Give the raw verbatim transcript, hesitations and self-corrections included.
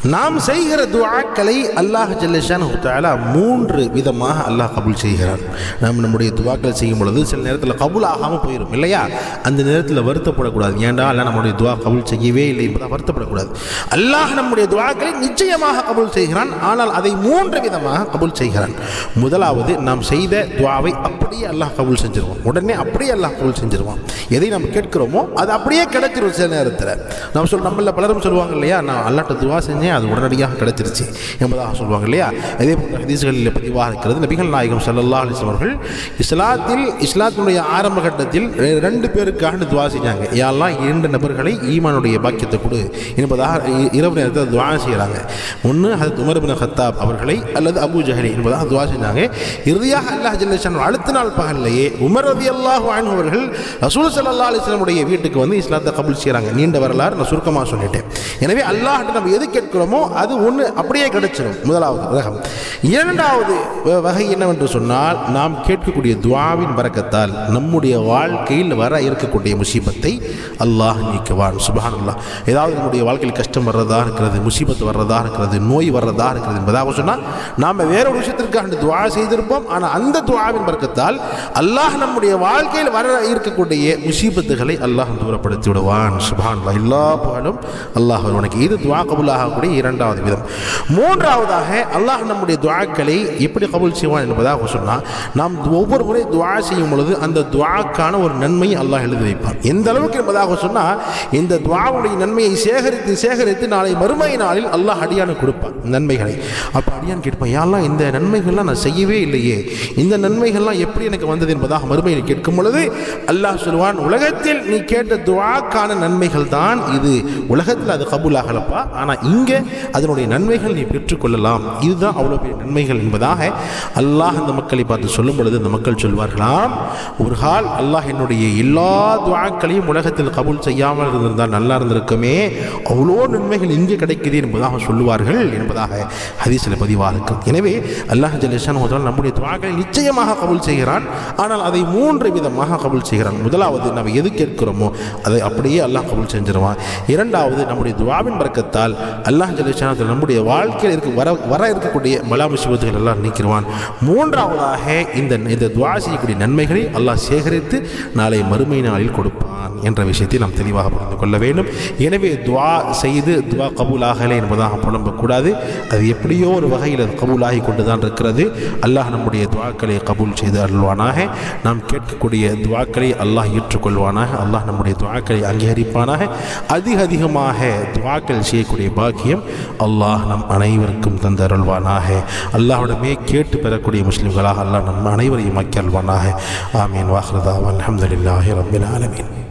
நாம் செய்கிற துஆக்களை அல்லாஹ் ஜல்ல ஷானஹு தஆலா மூன்று விதமாக அல்லாஹ் கபூல் செய்கிறான். நாம் நம்முடைய துஆக்கள் செய்யும் பொழுது சில நேரத்தில் கபூல் ஆகாமல் போயிடும் இல்லையா? அந்த நேரத்தில் வருத்தப்படக்கூடாது. ஏண்டா அல்ல நம்முடைய துஆ கபூல் செய்யவே இல்லை என்பதாக வருத்தப்படக்கூடாது. அல்லாஹ் நம்முடைய துஆக்களை நிச்சயமாக கபூல் செய்கிறான். ஆனால் அதை மூன்று விதமாக கபூல் செய்கிறான். முதலாவது, நாம் செய்த துஆவை அப்படியே அல்லாஹ் கபூல் செஞ்சிருவோம். உடனே அப்படியே அல்லாஹ் கபூல் செஞ்சிருவான். எதை நம்ம கேட்கிறோமோ அது அப்படியே கிடைச்சிரும். சில நேரத்தில் நம்ம சொல் நம்மள பலரும் சொல்லுவாங்க இல்லையா, நான் அல்லாஹ்ட்ட துஆ செஞ்சேன், அது உடனடியாக கிடைச்சிருச்சு என்பதாக சொல்லுவாங்க இல்லையா? இதே போன்ற ஹதீஸ்களில் பதிவாக இருக்கிறது. நபிகள் நாயகம் ஸல்லல்லாஹு அலைஹி வஸல்லம் அவர்கள் இஸ்லாத்தில் இஸ்லாத்தினுடைய ஆரம்ப கட்டத்தில் ரெண்டு பேருக்காக துஆ செஞ்சாங்க. யா அல்லாஹ் இரண்டு நபர்களை ஈமானுடைய பாக்கியத்தை கொடு என்பதாக இரவு நேரத்தில் துஆ செய்கிறாங்க. ஒன்று ஹஜ்ரத் உமர் இப்னு கத்தாப் அவர்களை அல்லது அபூ ஜஹல் என்பதாக துஆ செஞ்சாங்க. இறுதியாக அல்லாஹ் ஜல்ல ஷானஹு அடுத்த நாள் பகல்லையே உமர் ரலியல்லாஹு அன்ஹு அவர்கள் ரசூல் ஸல்லல்லாஹு அலைஹி வஸல்லம் உடைய வீட்டுக்கு வந்து இஸ்லாத்தை கபூல் செய்கிறாங்க. நீண்ட வரலாறு நான் சுருக்கமாக சொல்லிட்டேன். எனவே அல்லாஹ்ட்ட நம்ம எது கேட்கிறோமோ அது ஒன்று அப்படியே கிடைச்சிடும். முதலாவது ரகம். இரண்டாவது வகை என்னவென்று சொன்னால், நாம் கேட்கக்கூடிய துஆவின் பரக்கத்தால் நம்முடைய வாழ்க்கையில் வர இருக்கக்கூடிய முசீபத்தை அல்லாஹ் நீக்குவான். சுப்ஹானல்லாஹ். ஏதாவது நம்முடைய வாழ்க்கையில் கஷ்டம் வர்றதா இருக்கிறது, முசீபத்து வர்றதா இருக்கிறது, நோய் வர்றதா இருக்கிறது என்பதாக சொன்னால் நாம் வேற ஒரு விஷயத்திற்காக துஆ செய்திருப்போம். ஆனால் அந்த துஆவின் பரக்கத்தால் அல்லாஹ் நம்முடைய வாழ்க்கையில் வர இருக்கக்கூடிய முசீபத்துகளை அல்லாஹ் தூரப்படுத்தி விடுவான். சுப்ஹானல்லாஹ். எல்லா புகழும் அல்லாஹ் ஒருவனுக்கு. இது துஆ கபூல் ஆகக்கூடிய இரண்டாவது விதம். மூன்றாவதாக அல்லாஹ் நம்முடைய துஆக்களை எப்படி கபூல் செய்வான் என்பதாக சொன்னால், நாம் ஒவ்வொரு முறை துஆ செய்யும் பொழுது அந்த துஆக்கான ஒரு நன்மையை அல்லாஹ் எழுதி வைப்பான். எந்த அளவுக்கு என்பதாக சொன்னால், இந்த துஆவுடைய நன்மையை சேகரித்து சேகரித்து நாளை மறுமை நாளில் அல்லாஹ் அடியானு கொடுப்பான் நன்மைகளை. அப்போ அடியான் கேட்பான், யாரெல்லாம் இந்த நன்மைகள்லாம் நான் செய்யவே இல்லையே, இந்த நன்மைகள்லாம் எப்படி எனக்கு வந்தது என்பதாக மறுமையில் கேட்கும் பொழுது அல்லாஹ் சொல்வான், உலகத்தில் நீ கேட்ட துஆக்கான நன்மைகள் தான் இது. உலகத்தில் அது கபூல் ஆகலப்பா, ஆனால் இங்கே அதனுடைய நன்மைகள் நீ பெற்றுக்கொள்ளலாம். இதுதான் அவ்வளோ பெரிய நன்மைகள் என்பதாக அல்லாஹ் அந்த மக்களை பார்த்து சொல்லும் பொழுது அந்த மக்கள் சொல்வார்களாம், ஒரு கால் அல்லாஹ் என்னுடைய எல்லா துஆக்களையும் உலகத்தில் கபூல் செய்யாமல் இருந்திருந்தால் நல்லா இருந்திருக்குமே, அவ்வளோ நன்மைகள் இங்கே கிடைக்குது என்பதாக சொல்லுவார்கள் என்பதாக ஹதீஸில் பதிவாக இருக்கும். எனவே அல்லாஹ் ஜல்ல ஷானஹு நம்முடைய துஆக்களை நிச்சயமாக கபூல் செய்கிறான். ஆனால் அதை மூன்று விதமாக கபூல் செய்கிறான். முதலாவது, நம்ம எது கேட்கிறோமோ அதை அப்படியே அல்லாஹ் கபூல் செஞ்சிருவான். இரண்டாவது, நம்முடைய துஆவின் பரக்கத்தால் அல்லாஹ் ஜல்ல ஷானஹு நம்முடைய வாழ்க்கையில் இருக்க வர வர இருக்கக்கூடிய பலா முசீபத்துகள் எல்லாம் நீக்கிடுவான். மூன்றாவதாக இந்த இந்த துஆ செய்யக்கூடிய நன்மைகளை அல்லாஹ் சேகரித்து நாளை மறுமை நாளில் கொடுப்பான் என்ற விஷயத்தை நாம் தெளிவாக புரிந்து கொள்ள வேண்டும். எனவே துஆ செய்து துஆ கபூல் ஆகலை என்பதாக புலம்பக்கூடாது. அது எப்படியோ ஒரு வகையில் அது கபூல் ஆகி கொண்டு தான் இருக்கிறது. அல்லாஹ் நம்முடைய துஆக்களை கபூல் செய்து அருள்வானாக. நாம் கேட்கக்கூடிய துஆக்களை அல்லாஹ் ஏற்றுக்கொள்வானாக. அல்லாஹ் நம்முடைய துஆக்களை அங்கீகரிப்பானாக. அதிக அதிகமாக துஆக்கள் செய்யக்கூடிய பாக்கியம் அல்லாஹ் நம் அனைவருக்கும் தந்தருள்வானாக. அல்லாஹ்விடமே கேட்டு பெறக்கூடிய முஸ்லிம்களாக அல்லாஹ் நம் அனைவரையும் ஆக்கி அருள்வானாக. ஆமீன். வாஹிரு தஅவானா அல்ஹம்துலில்லாஹி ரப்பில் ஆலமீன்.